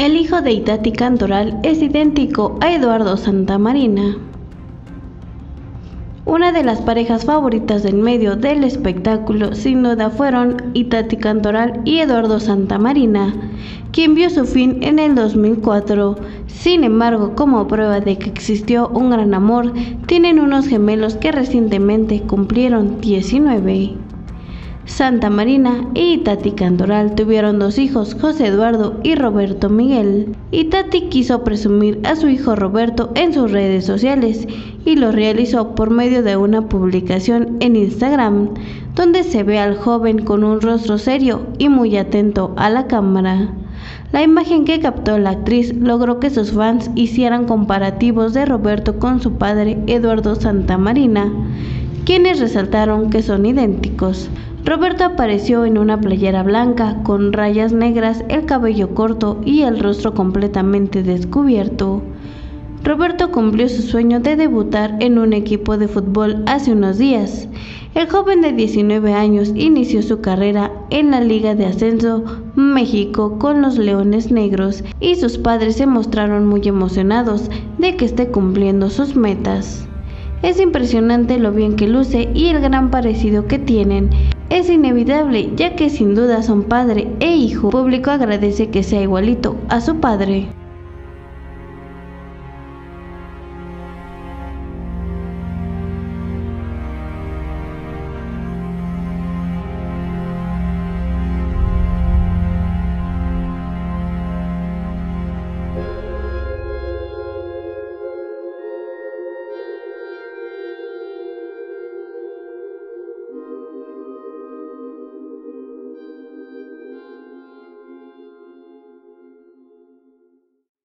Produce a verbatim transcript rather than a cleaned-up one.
El hijo de Itatí Cantoral es idéntico a Eduardo Santamarina. Una de las parejas favoritas del medio del espectáculo sin duda fueron Itatí Cantoral y Eduardo Santamarina, quien vio su fin en el dos mil cuatro. Sin embargo, como prueba de que existió un gran amor, tienen unos gemelos que recientemente cumplieron diecinueve. Santamarina y Itatí Cantoral tuvieron dos hijos, José Eduardo y Roberto Miguel. Itatí quiso presumir a su hijo Roberto en sus redes sociales y lo realizó por medio de una publicación en Instagram, donde se ve al joven con un rostro serio y muy atento a la cámara. La imagen que captó la actriz logró que sus fans hicieran comparativos de Roberto con su padre Eduardo Santamarina, quienes resaltaron que son idénticos. Roberto apareció en una playera blanca con rayas negras, el cabello corto y el rostro completamente descubierto. Roberto cumplió su sueño de debutar en un equipo de fútbol hace unos días. El joven de diecinueve años inició su carrera en la Liga de Ascenso México con los Leones Negros y sus padres se mostraron muy emocionados de que esté cumpliendo sus metas. Es impresionante lo bien que luce y el gran parecido que tienen. Es inevitable, ya que sin duda son padre e hijo. El público agradece que sea igualito a su padre.